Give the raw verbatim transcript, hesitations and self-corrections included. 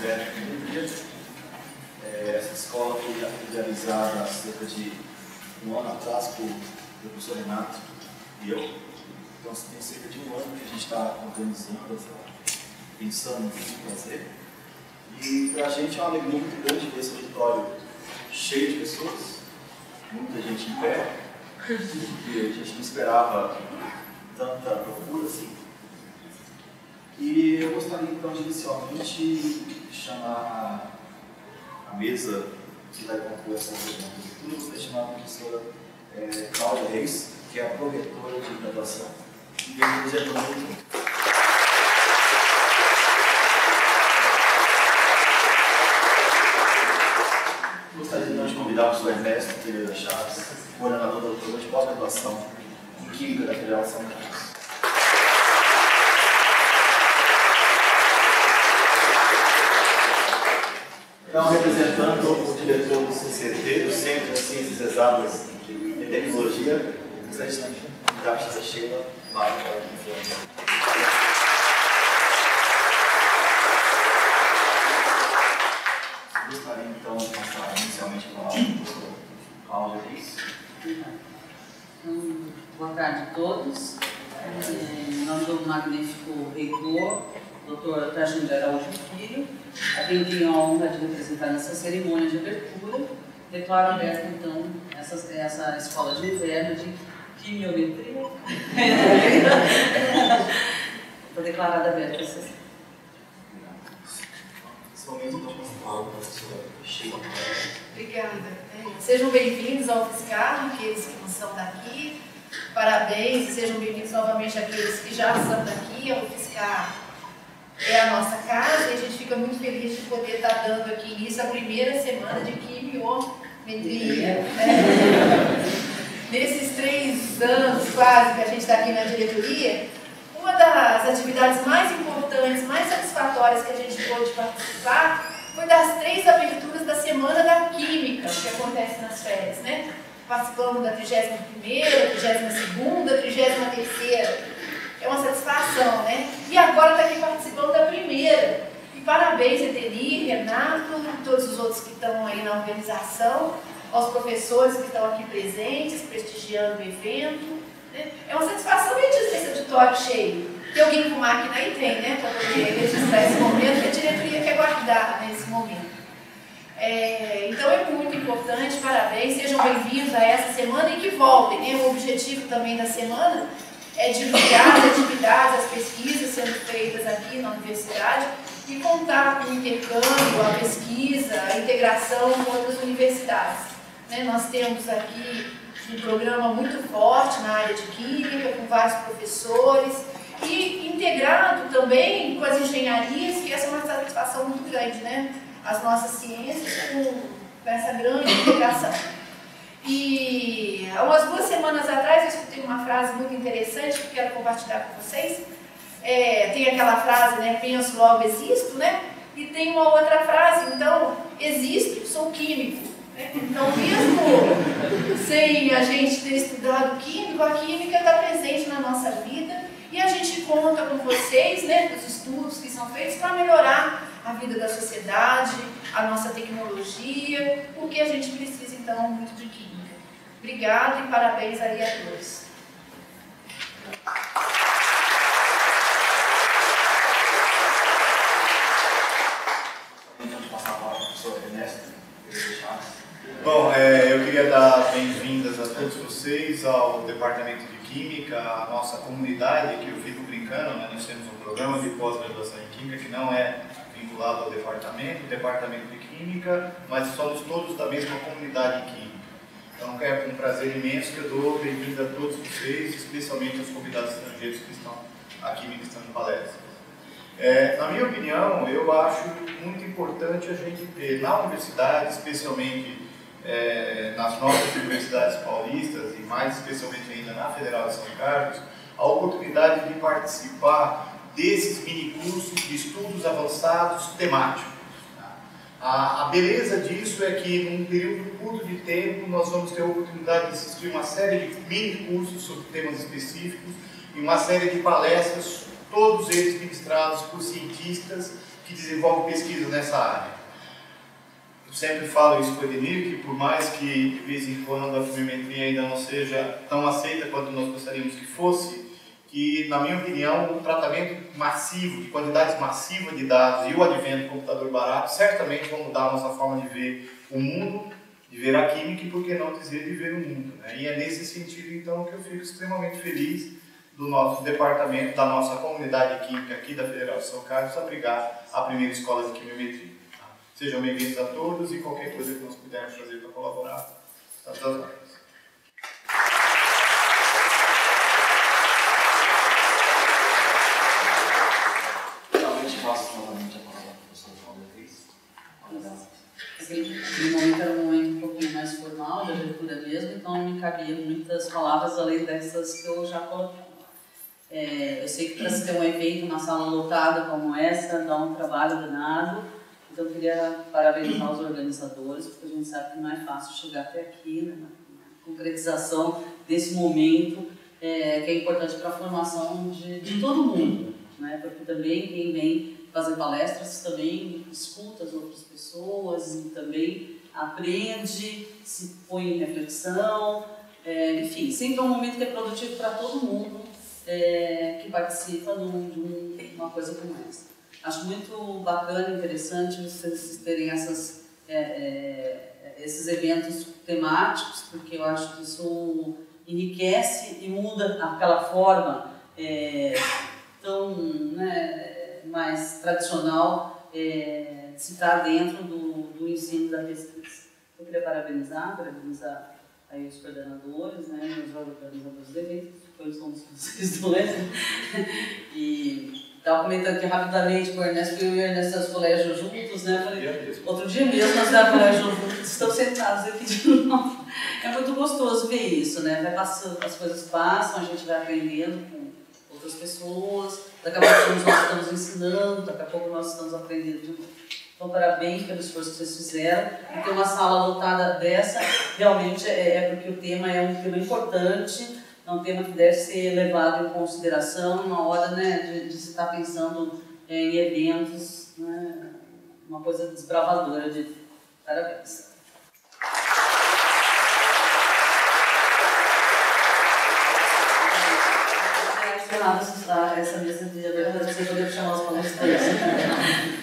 Roberto Coelho. É, essa escola foi idealizada há cerca de um ano atrás por o professor Renato e eu. Então tem cerca de um ano que a gente está organizando, pensando no que fazer. E para a gente é uma alegria muito grande ver esse auditório cheio de pessoas, muita gente em pé, e a gente não esperava tanta procura assim. E eu gostaria então de inicialmente chamar a, a mesa que vai concluir essa reunião. Eu gostaria de chamar a professora é, Cláudia Reis, que é a proretora de graduação. E eu desejo muito. Gostaria então de convidar o professor Ernesto Pereira Chaves, coordenador do programa de pós-graduação em Química da Federal de São Carlos. Então, representando o diretor do C C T, do Centro de Ciências Exatas e Tecnologia, gostaria de convidar a professora Sheila Maia para a conferência. Gostaria então de passar inicialmente a palavra do professor Cláudia Reis. Então, boa tarde a todos. Em nome do magnífico reitor, doutor Trajano de Araújo Filho, a quem tenho a honra de representar nessa cerimônia de abertura, declaro aberta então essa, essa escola de inverno de quimiometria. Foi declarada aberta essa sessão. Nesse momento, então, com a palavra da professora Sheila. Obrigada. Sejam bem-vindos ao UFSCar, aqueles que não são daqui. Parabéns e sejam bem-vindos novamente àqueles que já são daqui. A UFSCar é a nossa casa e a gente fica muito feliz de poder estar dando aqui início à primeira semana de quimiometria. É. Nesses três anos quase que a gente está aqui na diretoria, uma das atividades mais importantes, mais satisfatórias que a gente pôde participar foi das três aberturas da Semana da Química, que acontece nas férias, né? Participamos da trigésima primeira, trigésima segunda, trigésima terceira. É uma satisfação, né? E agora está aqui participando da primeira. E parabéns, Eteli, Renato, todos os outros que estão aí na organização, aos professores que estão aqui presentes, prestigiando o evento. Né? É uma satisfação ver esse auditório cheio. Tem alguém com máquina aí? Tem, né? Para poder registrar esse momento, que a diretoria quer guardar nesse momento. É, então é muito importante, parabéns, sejam bem-vindos a essa semana e que voltem. Né? O objetivo também da semana é divulgar as atividades, as pesquisas sendo feitas aqui na universidade e contar com o intercâmbio, a pesquisa, a integração com outras universidades. Né? Nós temos aqui um programa muito forte na área de Química, com vários professores, e integrado também com as engenharias, que essa é uma satisfação muito grande, né? As nossas ciências com, com essa grande integração. E há umas duas semanas atrás eu escutei uma frase muito interessante que eu quero compartilhar com vocês. É, tem aquela frase, né? Penso, logo existo, né? E tem uma outra frase, então, existo, sou químico. Né? Então, mesmo sem a gente ter estudado químico, a química está presente na nossa vida. E a gente conta com vocês, né, dos estudos que são feitos para melhorar a vida da sociedade, a nossa tecnologia, porque a gente precisa, então, muito de química. Obrigada e parabéns aí a todos. Vamos passar a palavra para o professor Ernesto Pereira Chaves. Bom, é, eu queria dar bem-vindas a todos vocês ao Departamento de Química, a nossa comunidade, que eu fico brincando, né? Nós temos um programa de pós-graduação em Química que não é vinculado ao departamento, o Departamento de Química, mas somos todos da mesma comunidade química. Então é com um prazer imenso que eu dou bem-vinda a todos vocês, especialmente aos convidados estrangeiros que estão aqui ministrando palestras. É, na minha opinião, eu acho muito importante a gente ter na universidade, especialmente É, nas nossas universidades paulistas e mais especialmente ainda na Federal de São Carlos, a oportunidade de participar desses minicursos de estudos avançados temáticos. A, a beleza disso é que num período curto de tempo nós vamos ter a oportunidade de assistir uma série de minicursos sobre temas específicos e uma série de palestras, todos eles ministrados por cientistas que desenvolve pesquisa nessa área. Eu sempre falo isso com o Edenir, que por mais que de vez em quando a filmemetria ainda não seja tão aceita quanto nós gostaríamos que fosse, que, na minha opinião, o tratamento massivo, de quantidades massivas de dados e o advento do computador barato certamente vão mudar a nossa forma de ver o mundo, de ver a química e, por que não dizer, de ver o mundo. Né? E é nesse sentido, então, que eu fico extremamente feliz do nosso departamento, da nossa comunidade química aqui da Federal de São Carlos, abrigar a primeira escola de quimiometria. Tá? Sejam bem-vindos a todos e qualquer coisa que nós pudermos fazer para colaborar, estamos às ordens. No momento era um momento um pouquinho mais formal, de abertura mesmo, então não me cabiam muitas palavras além dessas que eu já coloquei. É, eu sei que para se ter um evento, uma sala lotada como essa, dá um trabalho danado, então eu queria parabenizar os organizadores, porque a gente sabe que não é fácil chegar até aqui, né, na concretização desse momento, é, que é importante para a formação de, de todo mundo, né, porque também quem vem fazer palestras também escuta as outras pessoas e também aprende, se põe em reflexão, é, enfim, sempre é um momento que é produtivo para todo mundo é, que participa de, um, de um, uma coisa como essa. Acho muito bacana e interessante vocês terem essas, é, é, esses eventos temáticos, porque eu acho que isso enriquece e muda aquela forma é, tão, né, mais tradicional é, de se estar dentro do, do ensino da pesquisa. Eu queria parabenizar, parabenizar aí os coordenadores, né, os organizadores do evento, que somos vocês dois, e estava comentando aqui rapidamente com o Ernesto, eu e o Ernesto nos colégios juntos, né, falei, outro dia mesmo nós estávamos colégio juntos, estão sentados aqui de novo. É muito gostoso ver isso, né, vai passando, as coisas passam, a gente vai aprendendo com outras pessoas, daqui a pouco nós estamos ensinando, daqui a pouco nós estamos aprendendo de novo. Então, parabéns pelo esforço que vocês fizeram. E ter uma sala lotada dessa, realmente é, é porque o tema é um tema importante, é um tema que deve ser levado em consideração na hora, né, de, de se estar pensando é, em eventos, né, uma coisa desbravadora de parabéns. Essa mesa de agora, você poder chamar os palestrantes.